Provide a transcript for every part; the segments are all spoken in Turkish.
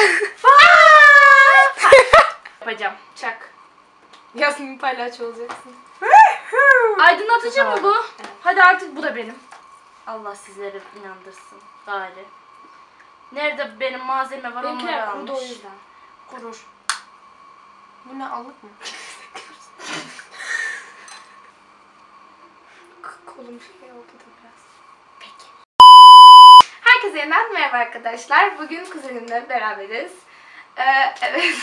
Yapacağım. Çak. Yasmin palyaço olacaksın. Aydınlatıcı mı bu? Evet. Hadi artık bu da benim. Allah sizleri inandırsın. Gari. Nerede benim malzeme var onları Benimkiler almış. kurudu o yüzden. Kurur. Bu ne, alık mı? Kolum şey oldu da biraz. Peki. Herkese yeniden merhaba arkadaşlar. Bugün kuzenimle beraberiz. Evet.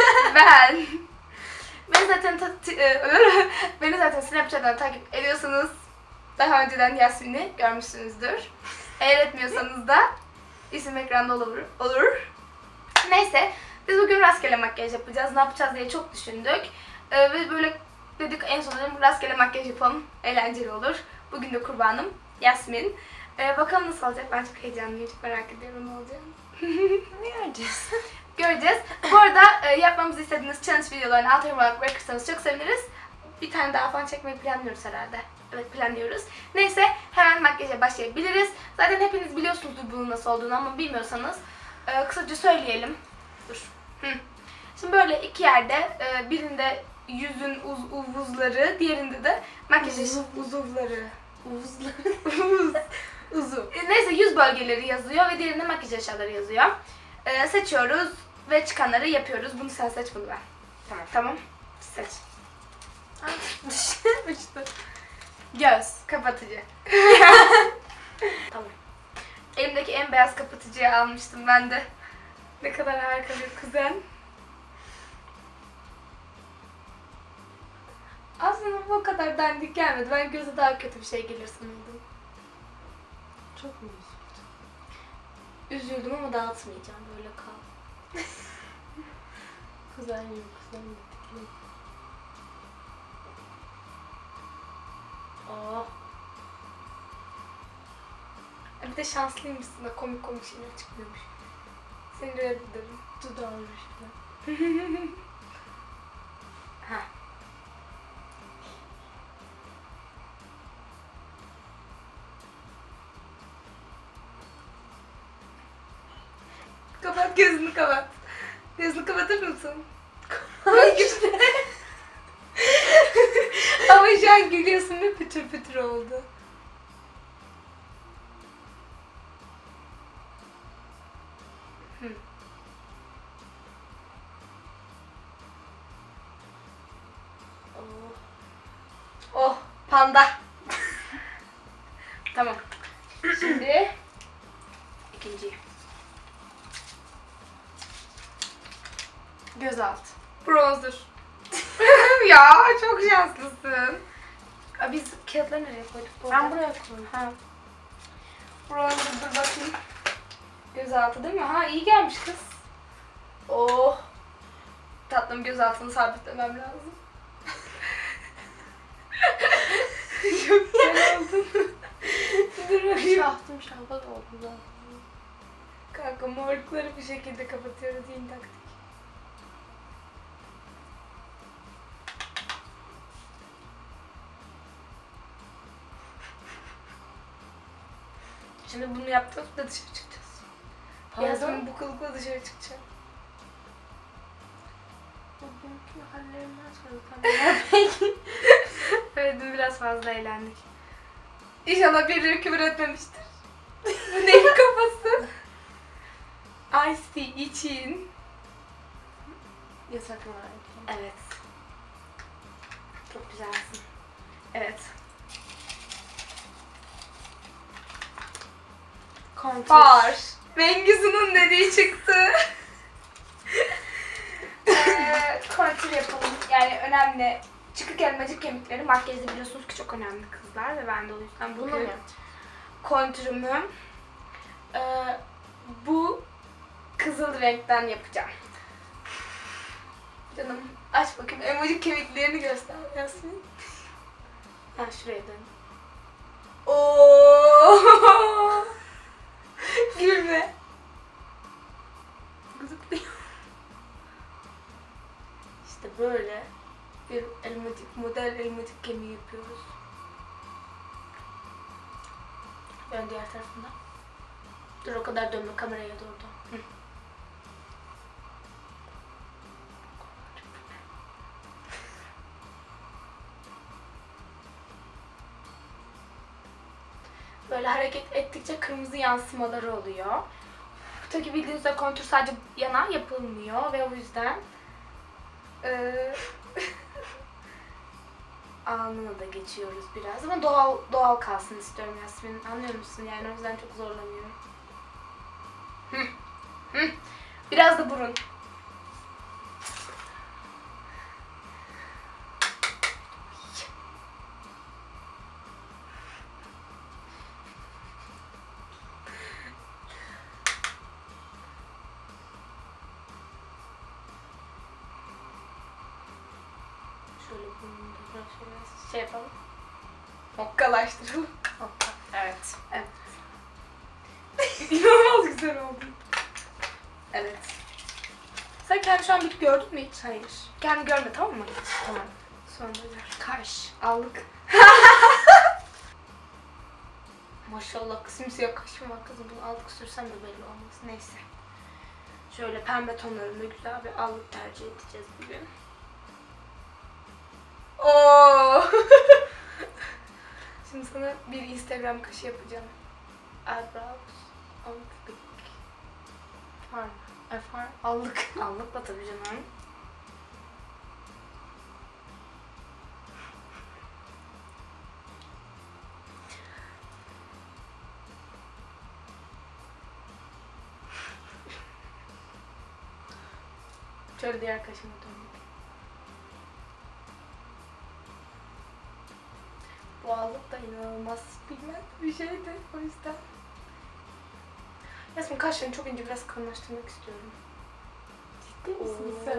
Beni zaten Snapchat'ten takip ediyorsanız daha önceden Yasmin'i görmüşsünüzdür. Eğer etmiyorsanız da isim ekranda olur. Neyse, biz bugün rastgele makyaj yapacağız. Ne yapacağız diye çok düşündük. Ve böyle dedik en son rastgele makyaj yapalım. Eğlenceli olur. Bugün de kurbanım Yasmin. Bakalım nasıl olacak? Ben çok heyecanlıyım. Çok merak ediyorum ne olacak. Göreceğiz. Göreceğiz. Bu arada yapmamızı istediğiniz challenge videolarını alt olarak bırakırsanız çok seviniriz. Bir tane daha falan çekmeyi planlıyoruz herhalde. Evet, planlıyoruz. Neyse, hemen makyaja başlayabiliriz. Zaten hepiniz biliyorsunuzdur bunun nasıl olduğunu ama bilmiyorsanız kısaca söyleyelim. Dur. Şimdi böyle iki yerde birinde yüzün uzuvları, diğerinde de makyaj uzuvları. Uzuv. Neyse, yüz bölgeleri yazıyor ve diğerinde makyaj aşağıları yazıyor. Seçiyoruz ve çıkanları yapıyoruz. Bunu sen seç, bunu ben. Tamam. Seç. Uçtu. Göz kapatıcı. Tamam. Elimdeki en beyaz kapatıcıyı almıştım ben de. Ne kadar harika bir kuzen. Aslında bu kadar dandik gelmedi. Ben göze daha kötü bir şey gelir sanıyordum. Çok mu Üzüldüm ama dağıtmayacağım. Böyle kal. Kuzen yok, kuzen yok. Oh. Bir de şanslıymışsın da komik şeyler çıkmıyormuş. Seni reddederim. Dudağım işte. Ha. Kapat, gözünü kapat. Gözünü kapatır mısın? Güçlü. Ama şu an gülüyorsun ve pütür pütür oldu. Oh, panda. Tamam. Şimdi ikinci. Gözaltı. Bronzer. Ya çok şanslısın. Biz kağıtları nereye koyduk? Ben buraya koydum. Ha. Bronzer, dur bakayım. Gözaltı değil mi? Ha, iyi gelmiş kız. Oh. Tatlım, gözaltını sabitlemem lazım. Çok güzel oldun. Dur bakayım. Şahtım şahbaz oldu zaten. Kanka, morlukları bir şekilde kapatıyoruz, yeni taktik. Şimdi bunu yaptık da dışarı çıkacağız. Yazın bu kılıkla dışarı çıkacağım. Bugünkü hallerimden sonra Evet, dün biraz fazla eğlendik. İnşallah birileri küfür etmemiştir. Bu neyin kafası? Ice tea için. yasaklar. Evet. Çok güzelsin. Evet. Far. Bengisu'nun dediği çıktı. Kontür yapalım. Yani önemli. Çıkık elmacık kemikleri makyajda biliyorsunuz ki çok önemli kızlar ve ben de o yüzden Bunu mu bugün yapacağım? kontürümü bu kızıl renkten yapacağım. Canım, aç bakayım elmacık kemiklerini göster Yasmin. Ha, şuraya dön. Oo! Gülme. Gıdıklıyor. İşte böyle bir model elmacık kemiği yapıyoruz. Ben diğer tarafından. Dur, o kadar dönme, kameraya doğru dön. Böyle hareket ettikçe kırmızı yansımaları oluyor. Tabii bildiğiniz üzere kontür sadece yana yapılmıyor ve o yüzden alnına da geçiyoruz biraz ama doğal kalsın istiyorum Yasmin. Anlıyor musun? Yani o yüzden çok zorlamıyorum. Biraz da burun. Şöyle burnunu da biraz şey yapalım. Hokkalaştıralım. Hoppa. Evet. Evet. İnanılmaz güzel oldu. Evet. Sen kendi şu an bir gördün mü hiç? Hayır. Kendi görme, tamam mı? Tamam. Sonra gör. Kaş. Allık. Maşallah simsiyah kaşım var kızım. Bunu allık sürsem de belli olmaz. Neyse. Şöyle pembe tonlarında güzel bir allık tercih edeceğiz bugün. Oo. Şimdi sana bir Instagram kaşı yapacağım. Eyebrows. Allık. Var mı? Var. Allık. Allıkla tabii canım. Şöyle diğer kaşıma döneyim. Bu allık da inanılmaz bilmem bir şeydi o yüzden. Yasmin kaşlarını çok ince biraz kalınlaştırmak istiyorum. Ciddi misin sen?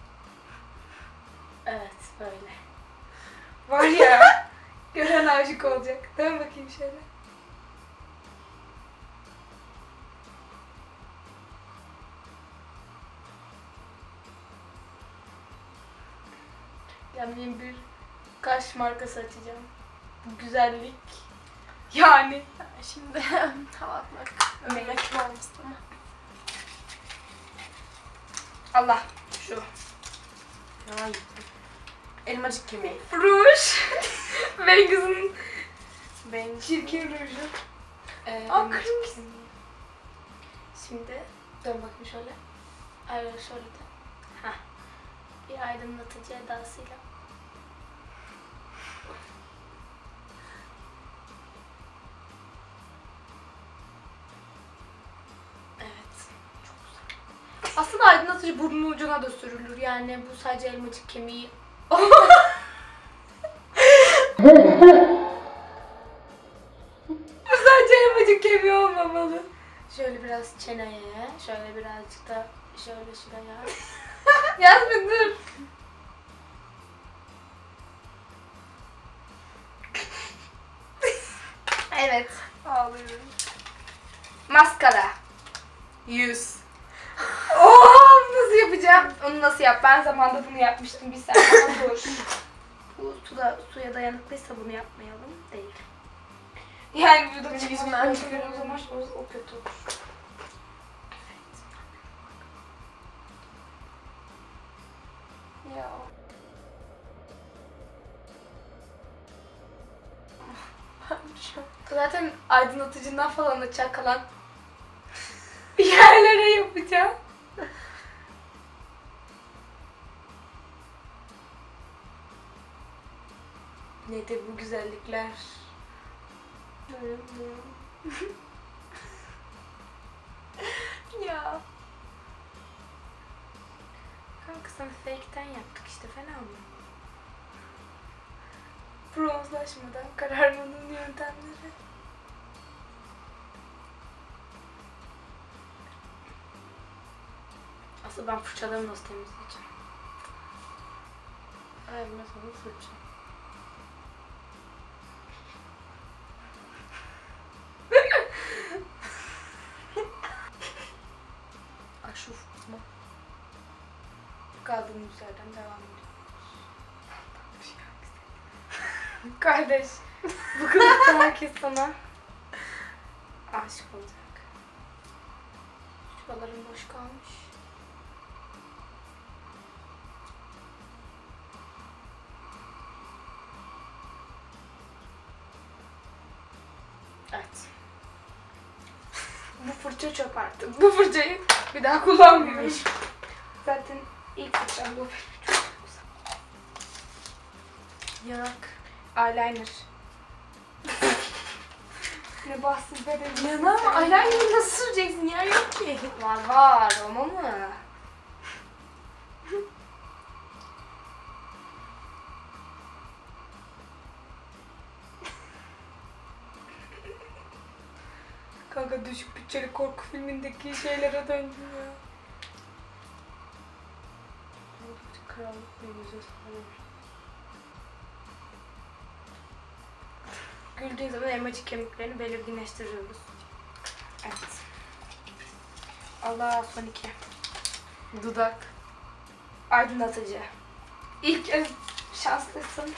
Evet böyle. Var ya. Gören aşık olacak. Dön bakayım şöyle. Yani bir kaş markası açacağım. Bu güzellik. Yani. Şimdi hava atmak. Ne? Örnek olmasın ama. Allah. Şu. Ay. Elmacık kemiği. Ruj. Bengiz'in Ben çirkin ruju. Aa, kırmızı. Şimdi dön bakayım şöyle. Aynen şöyle de. Heh. Bir aydınlatıcı edasıyla. Evet. Çok güzel. Aslında aydınlatıcı burnun ucuna da sürülür. Yani bu sadece elmacık kemiği. Bu sadece elmacık kemiği olmamalı. Şöyle biraz çeneye, şöyle birazcık da şöyle şuraya. Yasmin dur. Evet. ağlıyorum. Maskara. Yüz. Nasıl yapacağım? Onu nasıl yap? Ben zamanında bunu yapmıştım. Bir saniye dur. Bu suya dayanıklıysa bunu yapmayalım. Değil. Yani burada bir Yüzümden çıkıyor o zaman o kötü olur. Ya. Zaten aydınlatıcından falan da çakalan yerlere yapacağım. Nedir bu güzellikler? Ya. Kanka sana fake'ten yaptık işte, fena mı? Bronzlaşmadan kararmanın yöntemleri. Asıl ben fırçalarımı nasıl temizleyeceğim? Elime sana fırça. Aşuf mu? Kaldığımız yerden devam ediyoruz. Kardeş, bu kılıkta herkes sana aşık olacak. Şuralarım boş kalmış. Evet. fırça çöp artık. Bu fırçayı bir daha kullanmıyorum. Zaten ilk fırçam bu. Yanak. Eyeliner. Ne bahtsız bedenim. Yanağım eyeliner'ı nasıl süreceksin? Yer yok ki. Var ama mı? Kanka düşük bütçeli korku filmindeki şeylere döndüm ya. Krallık ve yüzü sanırım. Güldüğün zaman elmacık kemiklerini belirginleştiriyoruz. Evet. Allah, son iki. Dudak. Aydınlatıcı. İlk kez şanslısın.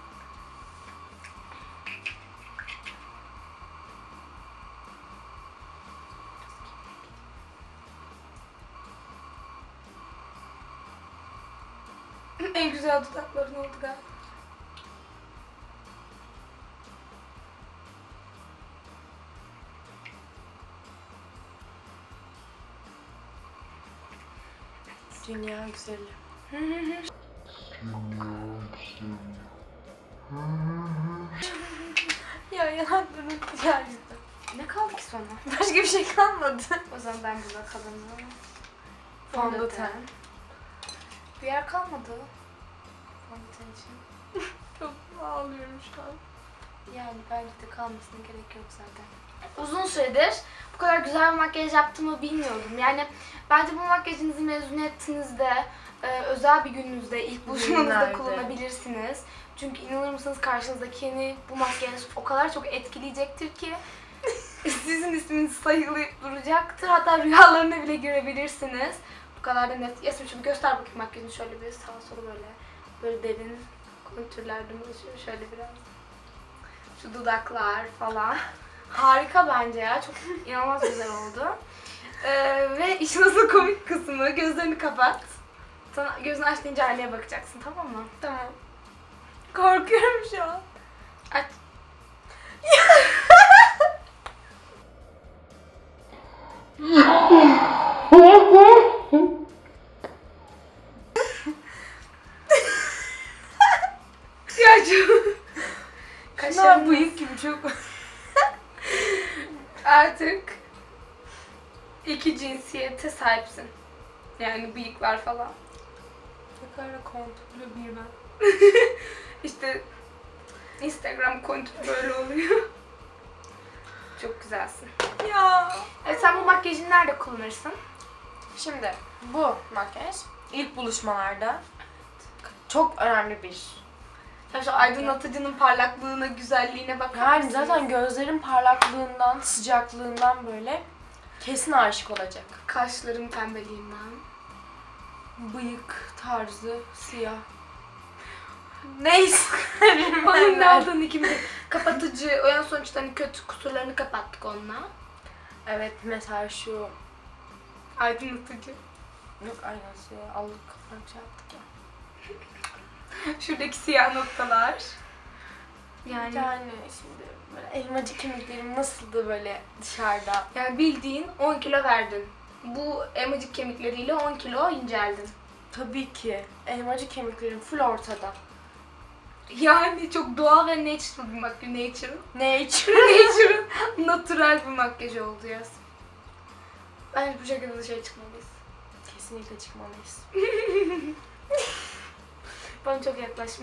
En güzel dudakların oldu galiba. Dünya güzeli. Ya yanaklarım gerçekten. Ne kaldı ki sonra? Başka bir şey kalmadı. O zaman ben burada kalayım. Fondöten. Bir yer kalmadı. Fondöten için. Çok ağlıyorum şu an. Yani bence de kalmasına gerek yok zaten. Uzun süredir bu kadar güzel bir makyaj yaptığımı bilmiyordum. Yani bence bu makyajınızı mezuniyetinizde, özel bir gününüzde, ilk buluşmanızda Günlerde. kullanabilirsiniz. Çünkü inanır mısınız karşınızdakini bu makyaj o kadar çok etkileyecektir ki sizin isminiz sayılayıp duracaktır. Hatta rüyalarını bile görebilirsiniz. Bu kadar da net. Yasemin şimdi göster bakayım makyajını şöyle bir sağa sola böyle derin kontürlerden oluşuyor. Şöyle biraz. Şu dudaklar falan. Harika bence ya. Çok inanılmaz güzel oldu. Ve işin asıl komik kısmı, gözlerini kapat. Sana gözünü aç deyince aynaya bakacaksın, tamam mı? Tamam. Korkuyorum şu an. Aç. Ya çok... Kaşlar bıyık gibi çok. Artık iki cinsiyete sahipsin. Yani bıyıklar falan. Ne kadar kontrollü bir ben. İşte Instagram kontür böyle oluyor. Çok güzelsin. Ya. Evet, sen bu makyajı nerede kullanırsın? Şimdi bu makyaj ilk buluşmalarda çok önemli bir. Sen şu aydınlatıcının parlaklığına, güzelliğine bakar Yani mısınız? zaten gözlerin parlaklığından, sıcaklığından böyle kesin aşık olacak. Kaşların pembeliğinden. Bıyık tarzı siyah. Neyse. Onun ne aldığını ikimiz kapatıcı, o yan sonuçta hani kötü kusurlarını kapattık onunla. Evet, mesela şu Aydınlatıcı. yok aynen siyah allık falan şey yaptık ya. Şuradaki siyah noktalar. Yani şimdi böyle elmacık kemiklerim nasıldı böyle dışarıda. yani bildiğin 10 kilo verdin. Bu elmacık kemikleriyle 10 kilo inceldin. Tabii ki elmacık kemiklerim full ortada. Yani çok doğal ve natural bir makyaj. Nature. Natural bir makyaj oldu ya. Bence bu şekilde dışarı çıkmalıyız. Kesinlikle çıkmalıyız. Bana çok yaklaşma.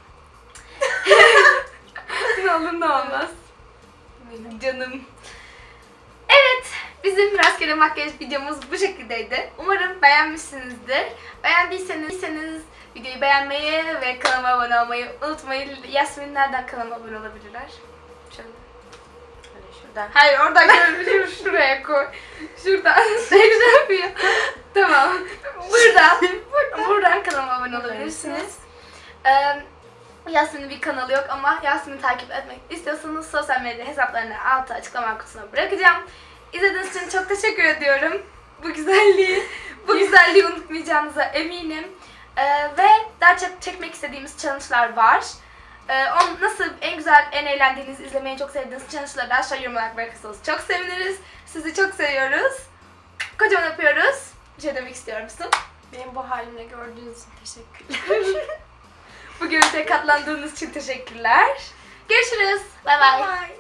Ne olur ne olmaz. Canım. Evet, bizim rastgele makyaj videomuz bu şekildeydi. Umarım beğenmişsinizdir. Beğendiyseniz videoyu beğenmeyi ve kanalıma abone olmayı unutmayın. Yasmin nereden kanalıma abone olabilirler? Şöyle. Öyle şuradan. Hayır, oradan görebilirim. Şuraya koy. Şuradan. Ne güzel yapıyor. Tamam. Buradan kanalıma abone olabilirsiniz. Yasmin'in bir kanalı yok ama Yasmin'i takip etmek istiyorsanız sosyal medya hesaplarını altta açıklama kutusuna bırakacağım. İzlediğiniz için çok teşekkür ediyorum. Bu güzelliği unutmayacağınıza eminim. Ve daha çok çekmek istediğimiz challenge'lar var. Onun nasıl en güzel, en eğlendiğiniz, izlemeyi çok sevdiğiniz challenge'ları aşağı yorumlara bırakırsanız çok seviniriz. Sizi çok seviyoruz. Kocaman öpüyoruz. Bir şey demek istiyor musun? Benim bu halimle gördüğünüz için teşekkürler. Bu görüntüye katlandığınız için teşekkürler. Görüşürüz. Bay bay. Bye.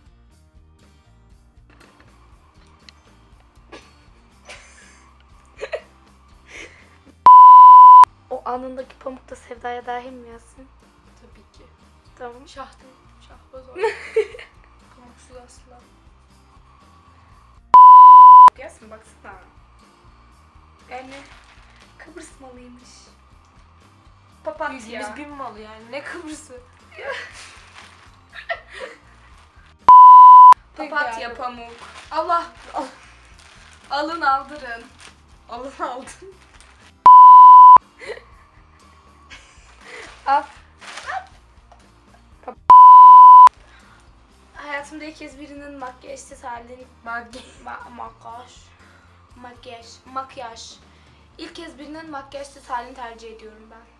O alnındaki pamuk da Sevda'ya dahil mi yazsın? Tabii ki. Tamam. Şahtım. Şahbaz o. Pamuksuz asla. Yazsın baksana. Yani Kıbrıs malıymış. Papatya. Yüzümüz bin malı yani. Ne Kıbrıs'ı? Papatya, pamuk. Allah. Alın aldırın. Alın aldın. Al. Hayatımda ilk kez birinin makyajsız halini... Makyaj. İlk kez birinin makyajsız halini tercih ediyorum ben.